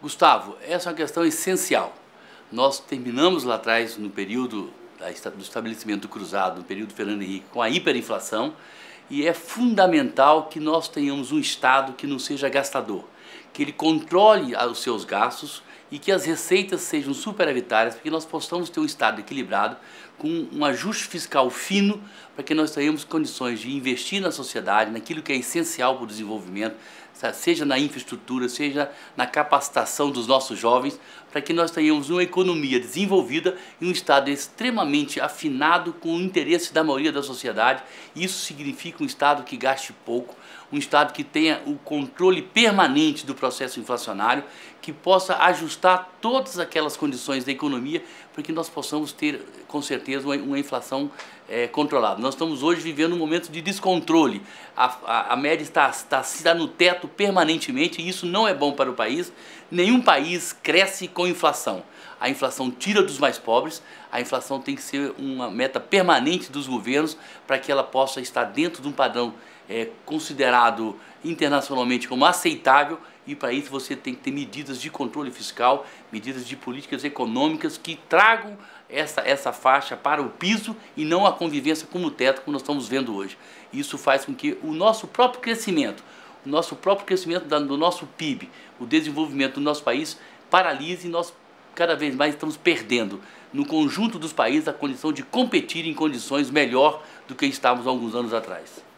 Gustavo, essa é uma questão essencial. Nós terminamos lá atrás, no período do estabelecimento do cruzado, no período Fernando Henrique, com a hiperinflação, e é fundamental que nós tenhamos um Estado que não seja gastador, que ele controle os seus gastos e que as receitas sejam superavitárias, para que nós possamos ter um Estado equilibrado, com um ajuste fiscal fino, para que nós tenhamos condições de investir na sociedade, naquilo que é essencial para o desenvolvimento, seja na infraestrutura, seja na capacitação dos nossos jovens, para que nós tenhamos uma economia desenvolvida e um Estado extremamente afinado com o interesse da maioria da sociedade. Isso significa um Estado que gaste pouco, um Estado que tenha o controle permanente do processo inflacionário, que possa ajustar todas aquelas condições da economia para que nós possamos ter, com certeza, uma inflação controlada. Nós estamos hoje vivendo um momento de descontrole. A média está no teto permanentemente e isso não é bom para o país. Nenhum país cresce com inflação. A inflação tira dos mais pobres, a inflação tem que ser uma meta permanente dos governos para que ela possa estar dentro de um padrão considerado internacionalmente como aceitável, e para isso você tem que ter medidas de controle fiscal, medidas de políticas econômicas que tragam essa faixa para o piso e não a convivência como o teto, como nós estamos vendo hoje. Isso faz com que o nosso próprio crescimento do nosso PIB, o desenvolvimento do nosso país paralise, e nós cada vez mais estamos perdendo no conjunto dos países a condição de competir em condições melhor do que estávamos há alguns anos atrás.